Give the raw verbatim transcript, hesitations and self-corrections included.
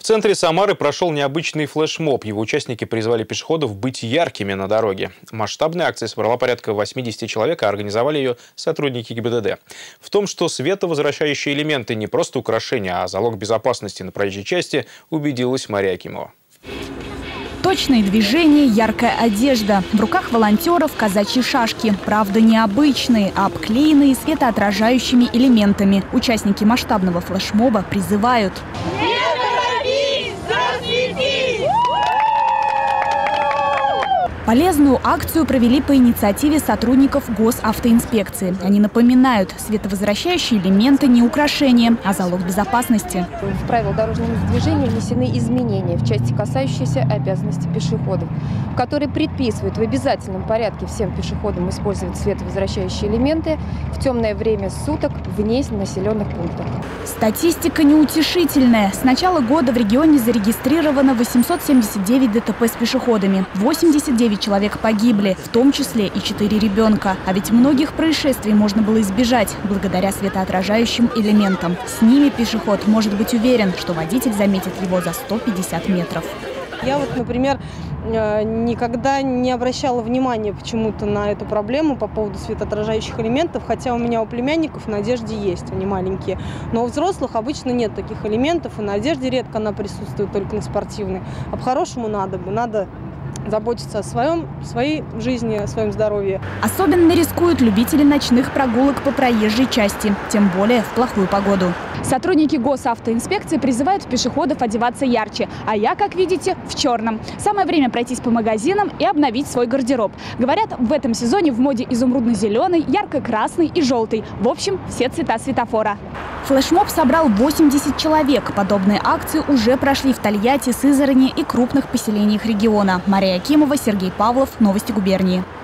В центре Самары прошел необычный флешмоб. Его участники призвали пешеходов быть яркими на дороге. Масштабная акция собрала порядка восьмидесяти человек, а организовали ее сотрудники ГИБДД. В том, что световозвращающие элементы не просто украшения, а залог безопасности на проезжей части, убедилась Мария Акимова. Точные движения, яркая одежда. В руках волонтеров казачьи шашки. Правда, необычные, а обклеенные светоотражающими элементами. Участники масштабного флешмоба призывают: «Не торопись, засветись!» Полезную акцию провели по инициативе сотрудников госавтоинспекции. Они напоминают, световозвращающие элементы не украшения, а залог безопасности. В правила дорожного движения внесены изменения в части, касающиеся обязанностей пешеходов, которые предписывают в обязательном порядке всем пешеходам использовать световозвращающие элементы в темное время суток вне населенных пунктов. Статистика неутешительная. С начала года в регионе зарегистрировано восемьсот семьдесят девять ДТП с пешеходами. восемьдесят девять человек погибли, в том числе и четыре ребенка. А ведь многих происшествий можно было избежать благодаря светоотражающим элементам. С ними пешеход может быть уверен, что водитель заметит его за сто пятьдесят метров. Я вот, например, никогда не обращала внимания почему-то на эту проблему по поводу светоотражающих элементов, хотя у меня у племянников на одежде есть, они маленькие. Но у взрослых обычно нет таких элементов, и на одежде редко она присутствует, только на спортивной. А по-хорошему надо бы, надо заботиться о своем, своей жизни, о своем здоровье. Особенно рискуют любители ночных прогулок по проезжей части, тем более в плохую погоду. Сотрудники госавтоинспекции призывают пешеходов одеваться ярче, а я, как видите, в черном. Самое время пройтись по магазинам и обновить свой гардероб. Говорят, в этом сезоне в моде изумрудно-зеленый, ярко-красный и желтый. В общем, все цвета светофора. Флешмоб собрал восемьдесят человек. Подобные акции уже прошли в Тольятти, Сызрани и крупных поселениях региона. Мария Акимова, Сергей Павлов. Новости губернии.